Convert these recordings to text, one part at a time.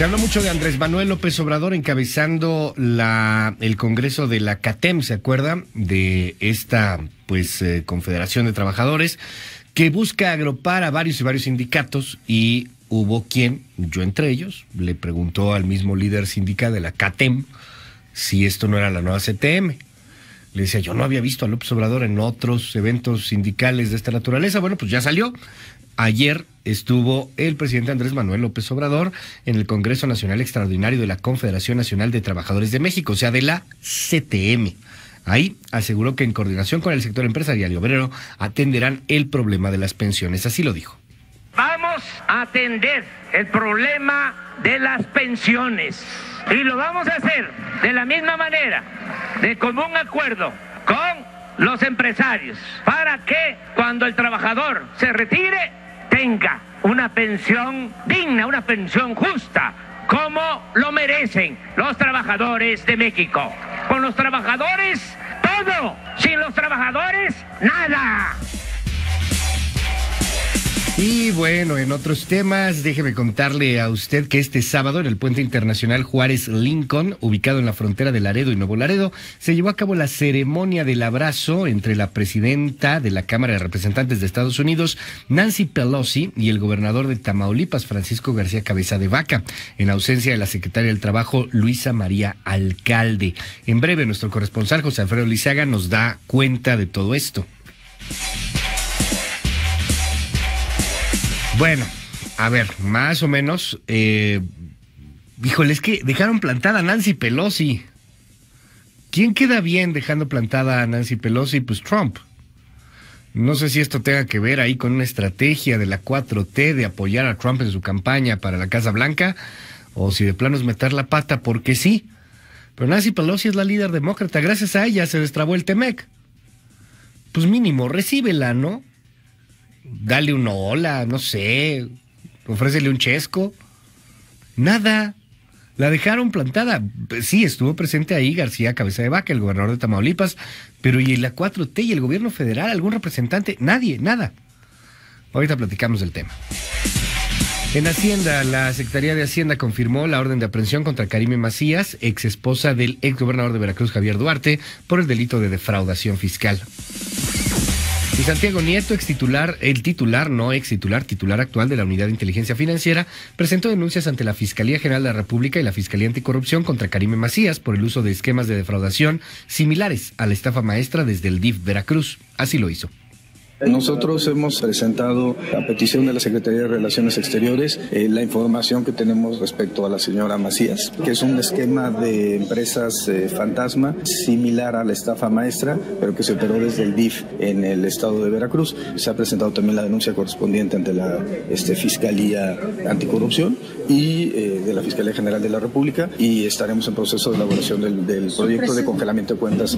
Se habló mucho de Andrés Manuel López Obrador encabezando el Congreso de la CATEM, ¿se acuerdan? De esta, Confederación de Trabajadores, que busca agrupar a varios y varios sindicatos, y hubo quien, yo entre ellos, le preguntó al mismo líder sindical de la CATEM si esto no era la nueva CTM. Le decía, yo no había visto a López Obrador en otros eventos sindicales de esta naturaleza. Bueno, pues ya salió. Ayer estuvo el presidente Andrés Manuel López Obrador en el Congreso Nacional Extraordinario de la Confederación Nacional de Trabajadores de México, o sea, de la CTM. Ahí aseguró que en coordinación con el sector empresarial y obrero atenderán el problema de las pensiones. Así lo dijo. Vamos a atender el problema de las pensiones y lo vamos a hacer de la misma manera, de común acuerdo con los empresarios, para que cuando el trabajador se retire tenga una pensión digna, una pensión justa, como lo merecen los trabajadores de México. Con los trabajadores, todo. Sin los trabajadores, nada. Y bueno, en otros temas, déjeme contarle a usted que este sábado en el Puente Internacional Juárez Lincoln, ubicado en la frontera de Laredo y Nuevo Laredo, se llevó a cabo la ceremonia del abrazo entre la presidenta de la Cámara de Representantes de Estados Unidos, Nancy Pelosi, y el gobernador de Tamaulipas, Francisco García Cabeza de Vaca, en ausencia de la secretaria del Trabajo, Luisa María Alcalde. En breve, nuestro corresponsal José Alfredo Lizaga nos da cuenta de todo esto. Bueno, a ver, más o menos, híjole, es que dejaron plantada a Nancy Pelosi. ¿Quién queda bien dejando plantada a Nancy Pelosi? Pues Trump. No sé si esto tenga que ver ahí con una estrategia de la 4T de apoyar a Trump en su campaña para la Casa Blanca, o si de plano es meter la pata porque sí. Pero Nancy Pelosi es la líder demócrata, gracias a ella se destrabó el TEMEC. Pues mínimo, recíbela, ¿no? Dale una hola, no sé, ofrécele un chesco. Nada, la dejaron plantada. Sí, estuvo presente ahí García Cabeza de Vaca, el gobernador de Tamaulipas, pero ¿y la 4T y el gobierno federal? ¿Algún representante? Nadie, nada. Ahorita platicamos del tema. En Hacienda, la Secretaría de Hacienda confirmó la orden de aprehensión contra Karime Macías, ex esposa del ex gobernador de Veracruz, Javier Duarte, por el delito de defraudación fiscal. Y Santiago Nieto, titular actual de la Unidad de Inteligencia Financiera, presentó denuncias ante la Fiscalía General de la República y la Fiscalía Anticorrupción contra Karime Macías por el uso de esquemas de defraudación similares a la estafa maestra desde el DIF Veracruz. Así lo hizo. Nosotros hemos presentado a petición de la Secretaría de Relaciones Exteriores la información que tenemos respecto a la señora Macías, que es un esquema de empresas fantasma similar a la estafa maestra, pero que se operó desde el DIF en el estado de Veracruz. Se ha presentado también la denuncia correspondiente ante la Fiscalía Anticorrupción y de la Fiscalía General de la República, y estaremos en proceso de elaboración del proyecto de congelamiento de cuentas.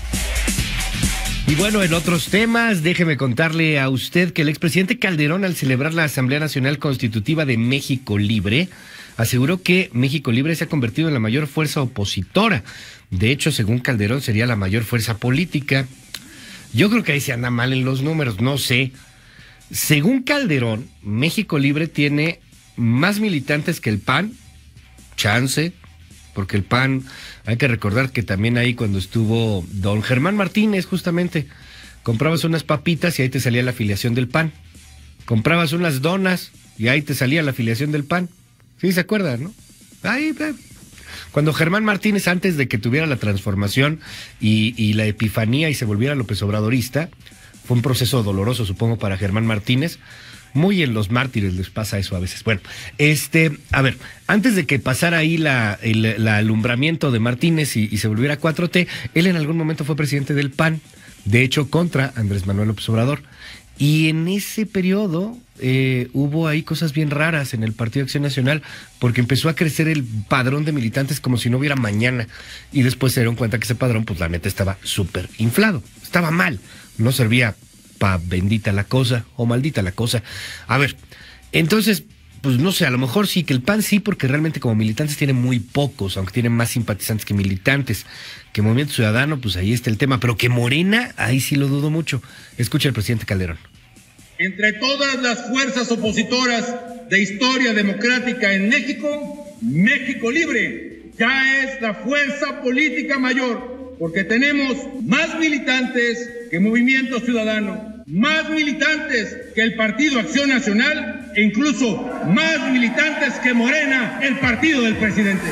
Y bueno, en otros temas, déjeme contarle a usted que el expresidente Calderón, al celebrar la Asamblea Nacional Constitutiva de México Libre, aseguró que México Libre se ha convertido en la mayor fuerza opositora. De hecho, según Calderón, sería la mayor fuerza política. Yo creo que ahí se anda mal en los números, no sé. Según Calderón, México Libre tiene más militantes que el PAN, chance, porque el PAN, hay que recordar que también ahí cuando estuvo don Germán Martínez, justamente, comprabas unas papitas y ahí te salía la afiliación del PAN. Comprabas unas donas y ahí te salía la afiliación del PAN. ¿Sí se acuerdan, no? Ahí, cuando Germán Martínez, antes de que tuviera la transformación y la epifanía y se volviera López Obradorista, fue un proceso doloroso, supongo, para Germán Martínez. Muy en los mártires les pasa eso a veces. Bueno, a ver, antes de que pasara ahí el alumbramiento de Martínez y se volviera 4T, él en algún momento fue presidente del PAN, de hecho contra Andrés Manuel López Obrador. Y en ese periodo hubo ahí cosas bien raras en el Partido Acción Nacional, porque empezó a crecer el padrón de militantes como si no hubiera mañana. Y después se dieron cuenta que ese padrón, pues la neta, estaba súper inflado, estaba mal, no servía bendita la cosa o maldita la cosa. A ver, entonces, pues no sé, a lo mejor sí, que el PAN sí, porque realmente como militantes tiene muy pocos, aunque tienen más simpatizantes que militantes. Que Movimiento Ciudadano, pues ahí está el tema, pero que Morena, ahí sí lo dudo mucho. Escucha el presidente Calderón. Entre todas las fuerzas opositoras de historia democrática en México, México Libre ya es la fuerza política mayor, porque tenemos más militantes que Movimiento Ciudadano, más militantes que el Partido Acción Nacional e incluso más militantes que Morena, el partido del presidente.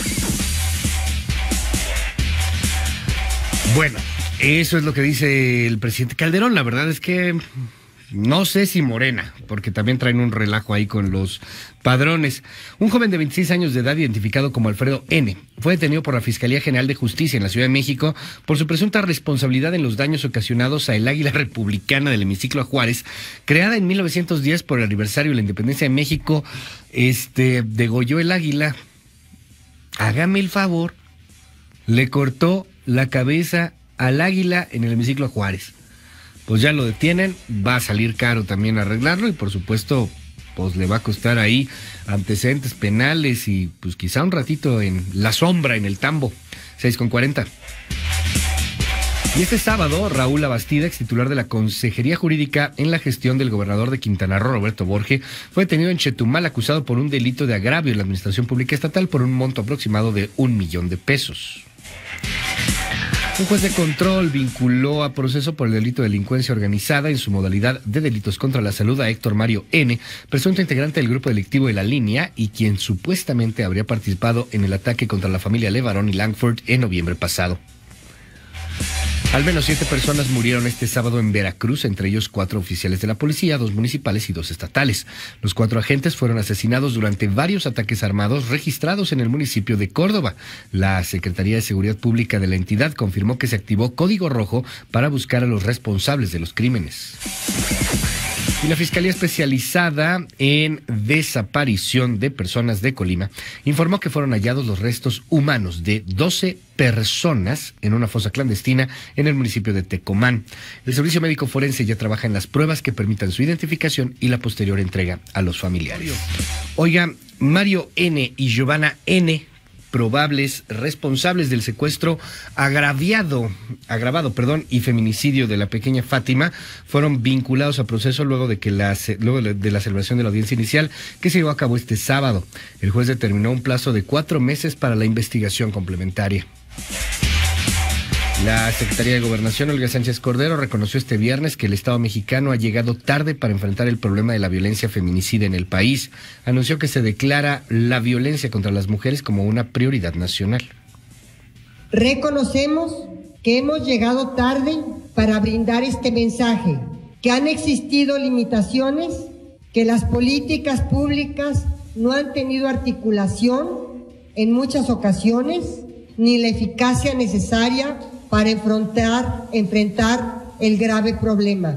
Bueno, eso es lo que dice el presidente Calderón. La verdad es que no sé si Morena, porque también traen un relajo ahí con los padrones. Un joven de 26 años de edad, identificado como Alfredo N., fue detenido por la Fiscalía General de Justicia en la Ciudad de México por su presunta responsabilidad en los daños ocasionados a el Águila Republicana del Hemiciclo a Juárez, creada en 1910 por el aniversario de la Independencia de México. Degolló el águila. Hágame el favor. Le cortó la cabeza al águila en el Hemiciclo a Juárez. Pues ya lo detienen, va a salir caro también arreglarlo y por supuesto pues le va a costar ahí antecedentes penales y pues quizá un ratito en la sombra, en el tambo. 6:40. Y este sábado, Raúl Labastida, ex titular de la Consejería Jurídica en la gestión del gobernador de Quintana Roo, Roberto Borge, fue detenido en Chetumal acusado por un delito de agravio en la administración pública estatal por un monto aproximado de $1,000,000. Un juez de control vinculó a proceso por el delito de delincuencia organizada en su modalidad de delitos contra la salud a Héctor Mario N., presunto integrante del grupo delictivo de La Línea y quien supuestamente habría participado en el ataque contra la familia Levarón y Langford en noviembre pasado. Al menos 7 personas murieron este sábado en Veracruz, entre ellos 4 oficiales de la policía, 2 municipales y 2 estatales. Los 4 agentes fueron asesinados durante varios ataques armados registrados en el municipio de Córdoba. La Secretaría de Seguridad Pública de la entidad confirmó que se activó código rojo para buscar a los responsables de los crímenes. Y la Fiscalía Especializada en Desaparición de Personas de Colima informó que fueron hallados los restos humanos de 12 personas en una fosa clandestina en el municipio de Tecomán. El Servicio Médico Forense ya trabaja en las pruebas que permitan su identificación y la posterior entrega a los familiares. Oiga, Mario N. y Giovanna N., probables responsables del secuestro agravado y feminicidio de la pequeña Fátima, fueron vinculados a proceso luego de la celebración de la audiencia inicial que se llevó a cabo este sábado. El juez determinó un plazo de 4 meses para la investigación complementaria. La Secretaría de Gobernación, Olga Sánchez Cordero, reconoció este viernes que el Estado mexicano ha llegado tarde para enfrentar el problema de la violencia feminicida en el país. Anunció que se declara la violencia contra las mujeres como una prioridad nacional. Reconocemos que hemos llegado tarde para brindar este mensaje, que han existido limitaciones, que las políticas públicas no han tenido articulación en muchas ocasiones, ni la eficacia necesaria para enfrentar el grave problema.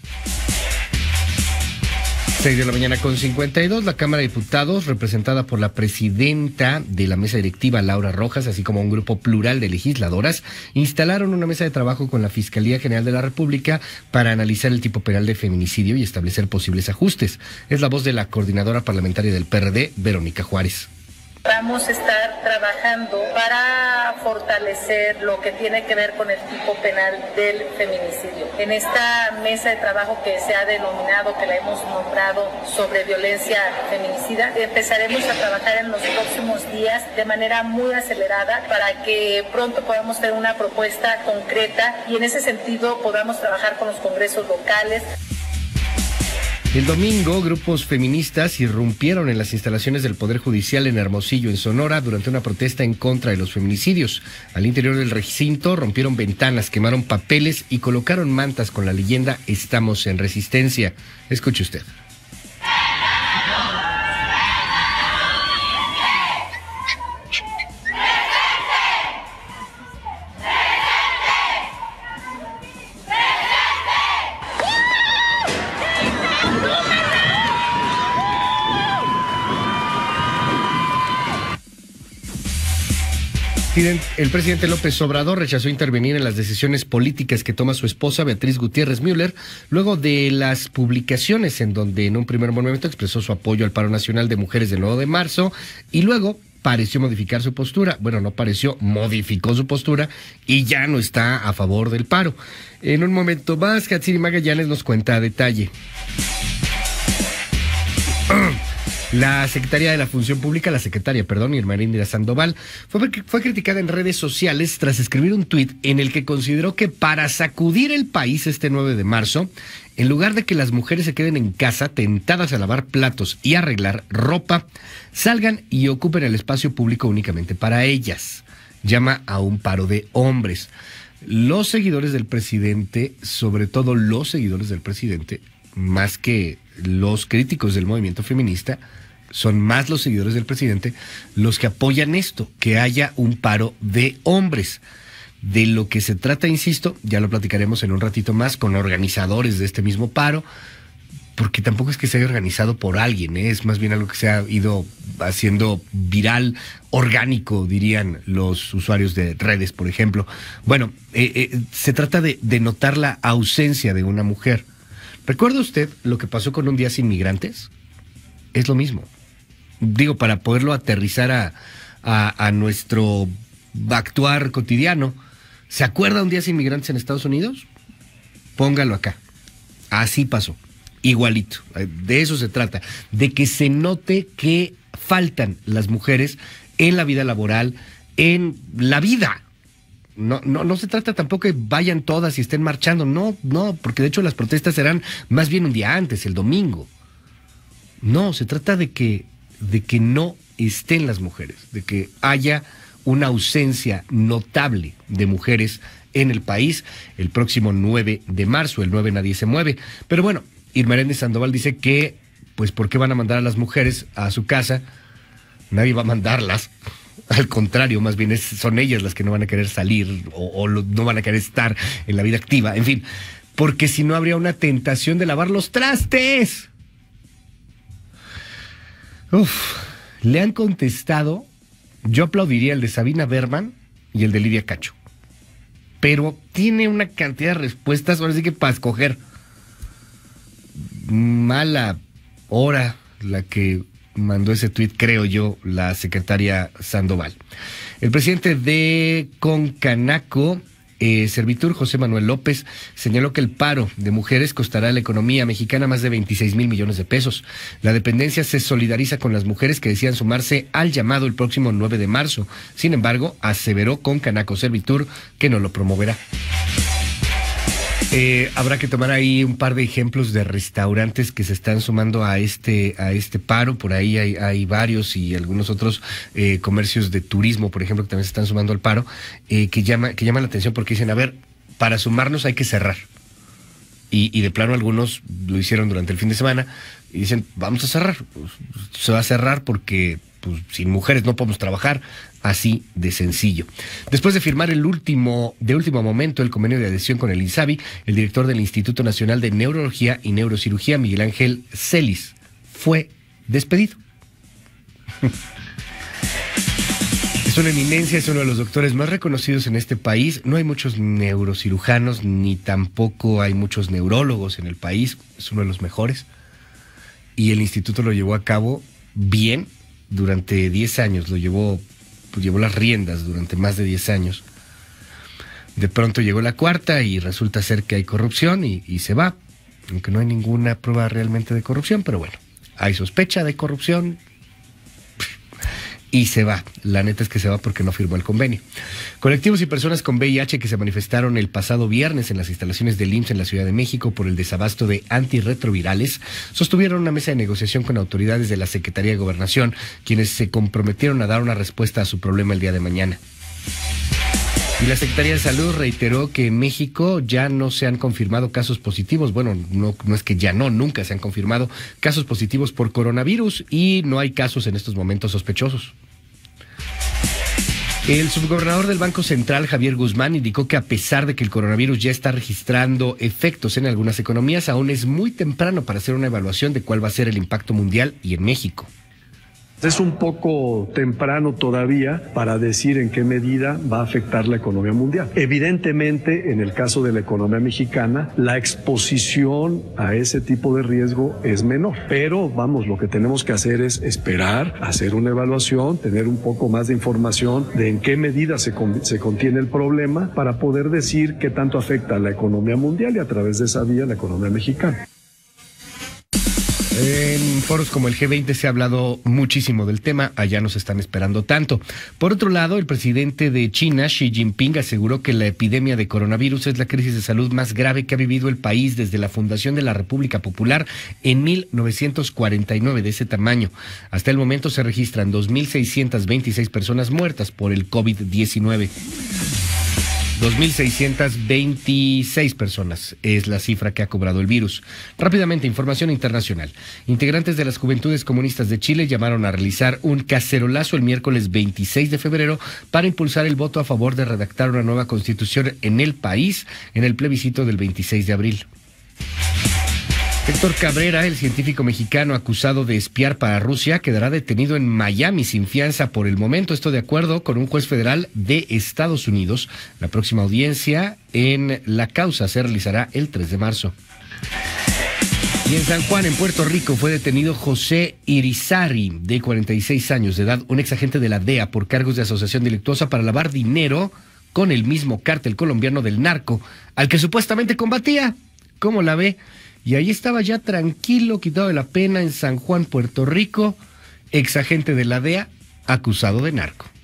6:52 a.m, la Cámara de Diputados, representada por la presidenta de la mesa directiva, Laura Rojas, así como un grupo plural de legisladoras, instalaron una mesa de trabajo con la Fiscalía General de la República para analizar el tipo penal de feminicidio y establecer posibles ajustes. Es la voz de la coordinadora parlamentaria del PRD, Verónica Juárez. Vamos a estar trabajando para fortalecer lo que tiene que ver con el tipo penal del feminicidio. En esta mesa de trabajo que se ha denominado, que la hemos nombrado sobre violencia feminicida, empezaremos a trabajar en los próximos días de manera muy acelerada para que pronto podamos tener una propuesta concreta y en ese sentido podamos trabajar con los congresos locales. El domingo, grupos feministas irrumpieron en las instalaciones del Poder Judicial en Hermosillo, en Sonora, durante una protesta en contra de los feminicidios. Al interior del recinto rompieron ventanas, quemaron papeles y colocaron mantas con la leyenda "Estamos en resistencia". Escuche usted. El presidente López Obrador rechazó intervenir en las decisiones políticas que toma su esposa Beatriz Gutiérrez Müller luego de las publicaciones en donde en un primer momento expresó su apoyo al paro nacional de mujeres del 9 de marzo y luego pareció modificar su postura. Bueno, no pareció, modificó su postura y ya no está a favor del paro. En un momento más, Hatsiri Magallanes nos cuenta a detalle. La secretaria de la Función Pública, Irma Heréndira Sandoval, fue criticada en redes sociales tras escribir un tuit en el que consideró que para sacudir el país este 9 de marzo, en lugar de que las mujeres se queden en casa tentadas a lavar platos y arreglar ropa, salgan y ocupen el espacio público únicamente para ellas. Llama a un paro de hombres. Los seguidores del presidente, sobre todo los seguidores del presidente, más que los críticos del movimiento feminista, son más los seguidores del presidente los que apoyan esto, que haya un paro de hombres. De lo que se trata, insisto, ya lo platicaremos en un ratito más con organizadores de este mismo paro, porque tampoco es que se haya organizado por alguien, es más bien algo que se ha ido haciendo viral, orgánico, dirían los usuarios de redes, por ejemplo. Bueno, se trata de notar la ausencia de una mujer. ¿Recuerda usted lo que pasó con Un Día Sin Migrantes? Es lo mismo. Digo, para poderlo aterrizar a nuestro actuar cotidiano. ¿Se acuerda Un Día Sin Migrantes en Estados Unidos? Póngalo acá. Así pasó. Igualito. De eso se trata. De que se note que faltan las mujeres en la vida laboral, en la vida. No se trata tampoco que vayan todas y estén marchando. No, porque de hecho las protestas serán más bien un día antes, el domingo. No, se trata de que no estén las mujeres, de que haya una ausencia notable de mujeres en el país el próximo 9 de marzo. El 9 nadie se mueve. Pero bueno, Irma Heréndira Sandoval dice que, pues, ¿por qué van a mandar a las mujeres a su casa? Nadie va a mandarlas. Al contrario, más bien son ellas las que no van a querer salir o no van a querer estar en la vida activa. En fin, porque si no habría una tentación de lavar los trastes. Le han contestado, yo aplaudiría el de Sabina Berman y el de Lidia Cacho. Pero tiene una cantidad de respuestas, ahora sí que para escoger. Mala hora la que mandó ese tuit, creo yo, la secretaria Sandoval. El presidente de Concanaco, Servitur, José Manuel López, señaló que el paro de mujeres costará a la economía mexicana más de 26,000 millones de pesos. La dependencia se solidariza con las mujeres que decían sumarse al llamado el próximo 9 de marzo. Sin embargo, aseveró Concanaco Servitur que no lo promoverá. Habrá que tomar ahí un par de ejemplos de restaurantes que se están sumando a este paro. Por ahí hay varios y algunos otros comercios de turismo, por ejemplo, que también se están sumando al paro, que llaman la atención porque dicen, a ver, para sumarnos hay que cerrar. Y de plano algunos lo hicieron durante el fin de semana y dicen, vamos a cerrar. Pues, se va a cerrar porque pues, sin mujeres no podemos trabajar. Así de sencillo. Después de firmar de último momento el convenio de adhesión con el INSABI, el director del Instituto Nacional de Neurología y Neurocirugía, Miguel Ángel Celis, fue despedido. Es una eminencia, es uno de los doctores más reconocidos en este país. No hay muchos neurocirujanos, ni tampoco hay muchos neurólogos en el país. Es uno de los mejores. Y el instituto lo llevó a cabo bien durante 10 años. Llevó las riendas durante más de 10 años. De pronto llegó la cuarta y resulta ser que hay corrupción y se va. Aunque no hay ninguna prueba realmente de corrupción, pero bueno, hay sospecha de corrupción y se va. La neta es que se va porque no firmó el convenio. Colectivos y personas con VIH que se manifestaron el pasado viernes en las instalaciones del IMSS en la Ciudad de México por el desabasto de antirretrovirales sostuvieron una mesa de negociación con autoridades de la Secretaría de Gobernación, quienes se comprometieron a dar una respuesta a su problema el día de mañana. Y la Secretaría de Salud reiteró que en México ya no se han confirmado casos positivos. Bueno, no es que ya nunca se han confirmado casos positivos por coronavirus y no hay casos en estos momentos sospechosos. El subgobernador del Banco Central, Javier Guzmán, indicó que a pesar de que el coronavirus ya está registrando efectos en algunas economías, aún es muy temprano para hacer una evaluación de cuál va a ser el impacto mundial y en México. Es un poco temprano todavía para decir en qué medida va a afectar la economía mundial. Evidentemente, en el caso de la economía mexicana, la exposición a ese tipo de riesgo es menor. Pero, vamos, lo que tenemos que hacer es esperar, hacer una evaluación, tener un poco más de información de en qué medida se contiene el problema para poder decir qué tanto afecta a la economía mundial y a través de esa vía la economía mexicana. En foros como el G20 se ha hablado muchísimo del tema, allá nos están esperando tanto. Por otro lado, el presidente de China, Xi Jinping, aseguró que la epidemia de coronavirus es la crisis de salud más grave que ha vivido el país desde la fundación de la República Popular en 1949, de ese tamaño. Hasta el momento se registran 2.626 personas muertas por el COVID-19. 2.626 personas es la cifra que ha cobrado el virus. Rápidamente, información internacional. Integrantes de las Juventudes Comunistas de Chile llamaron a realizar un cacerolazo el miércoles 26 de febrero para impulsar el voto a favor de redactar una nueva constitución en el país en el plebiscito del 26 de abril. Héctor Cabrera, el científico mexicano acusado de espiar para Rusia, quedará detenido en Miami sin fianza por el momento. Esto de acuerdo con un juez federal de Estados Unidos. La próxima audiencia en la causa se realizará el 3 de marzo. Y en San Juan, en Puerto Rico, fue detenido José Irizarry, de 46 años de edad, un exagente de la DEA por cargos de asociación delictuosa para lavar dinero con el mismo cártel colombiano del narco, al que supuestamente combatía. ¿Cómo la ve? Y ahí estaba ya tranquilo, quitado de la pena, en San Juan, Puerto Rico, exagente de la DEA, acusado de narco.